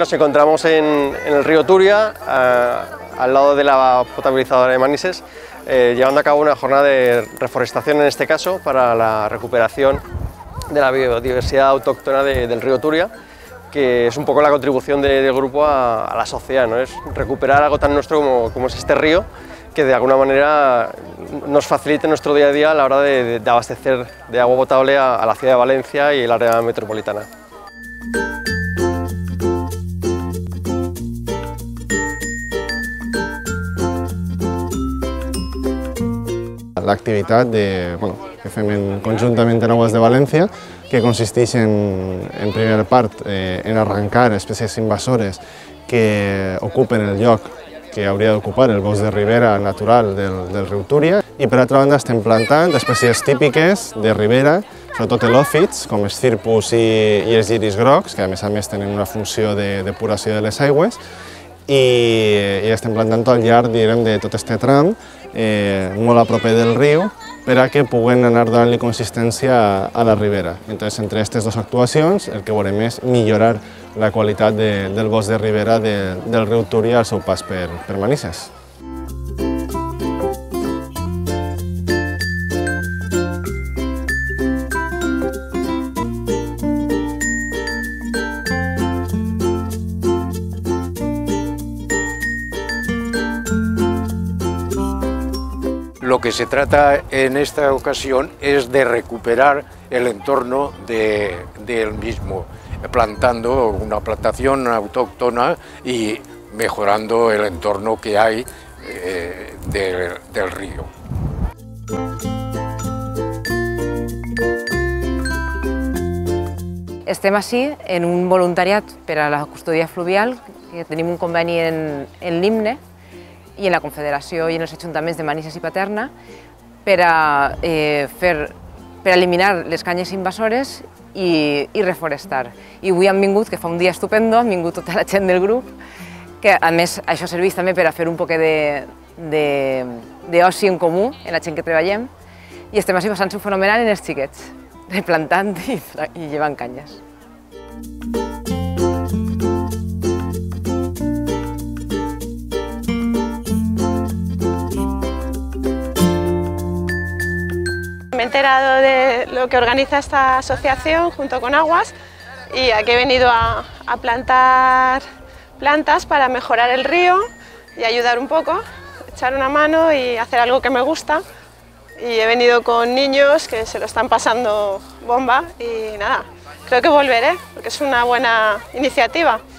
Nos encontramos en el río Turia, al lado de la potabilizadora de Manises, llevando a cabo una jornada de reforestación, en este caso, para la recuperación de la biodiversidad autóctona del río Turia, que es un poco la contribución del grupo a la sociedad, ¿no? Es recuperar algo tan nuestro como es este río, que de alguna manera nos facilite nuestro día a día a la hora de abastecer de agua potable a la ciudad de Valencia y el área metropolitana. L'activitat que fem conjuntament en Aguas de València, que consisteix en primera part en arrencar espècies invasores que ocupen el lloc que hauria d'ocupar el bosc de ribera natural del riu Túria, i per altra banda estem plantant espècies típiques de ribera, sobretot helòfits, com els cirpus i els lliris grocs, que a més tenen una funció de depuració de les aigües, i estem plantant al llarg de tot aquest tram, molt a proper del riu, per a que puguen anar donant-li consistència a la ribera. Entonces, entre aquestes dues actuacions, el que volem és millorar la qualitat del bosc de ribera del riu Túria al seu pas per Manises. Lo que se trata en esta ocasión es de recuperar el entorno del mismo, plantando una plantación autóctona y mejorando el entorno que hay del río. Estem ací en un voluntariat per a la custòdia fluvial, que tenim un conveni en l'IMNE i en la Confederació i en els ajuntaments de Manises i Paterna per a eliminar les canyes invasores i reforestar. I avui han vingut, que fa un dia estupendo, han vingut tota la gent del grup, que a més això serveix també per a fer un poc d'oci en comú en la gent que treballem, i estem així passant-s'ho fenomenal en els xiquets, replantant i llevant canyes. Me he enterado de lo que organiza esta asociación junto con Aguas y aquí he venido a plantar plantas para mejorar el río y ayudar un poco, echar una mano y hacer algo que me gusta. Y he venido con niños que se lo están pasando bomba y nada, creo que volveré porque es una buena iniciativa.